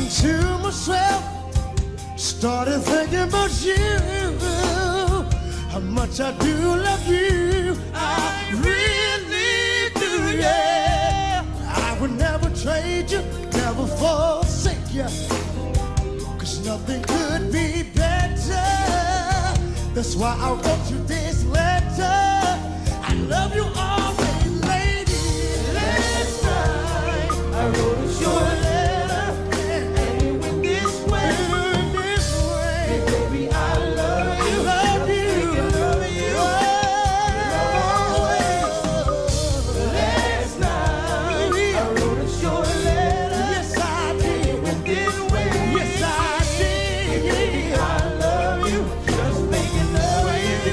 to myself, started thinking about you, how much I do love you. I really do, yeah. I would never trade you, never forsake you, 'cause nothing could be better. That's why I wrote you this letter. I love you always, lady. Last night I wrote a short letter, and it went this way. Baby, I love you. Love you. Love you. Last night I wrote a short letter. Yes, I did. It went this way. Yes, I did. Baby, I love you. Just thinking of you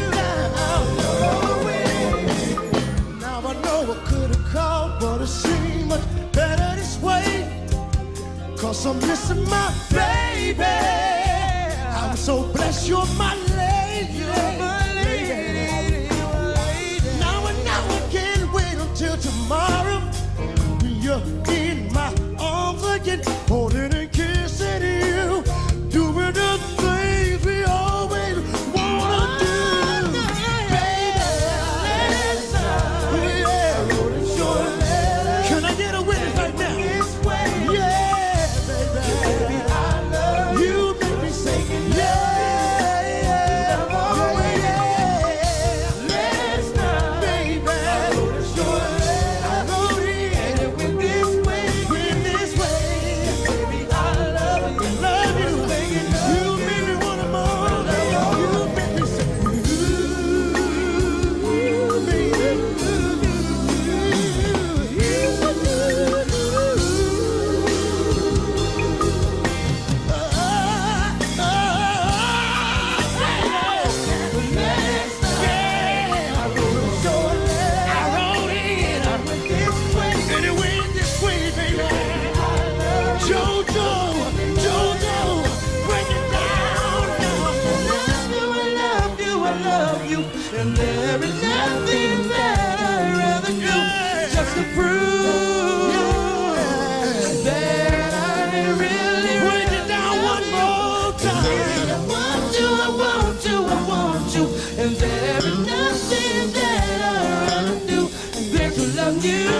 now. I know I could have called, but it seemed much better this way. 'Cause I'm missing my baby. I'm so blessed you're my lady. Now I can't wait until tomorrow. When you're in my arms again, holding and kissing you, doing the things we always wanna do. Baby, last night I wrote a short letter. Can I get a witness right now? Yeah, baby, I love you. You make me say yeah, yeah, yeah. Last night, baby, I wrote a short letter. I wrote it, and it went this way. Baby, I love you. Love you. You make me want more. You make me say ooh, baby. JoJo, JoJo, break it down now. I love you, and there is nothing that I'd rather do, just to prove that I really break it down one more time. I want you, and there is nothing that I'd rather do than to love you.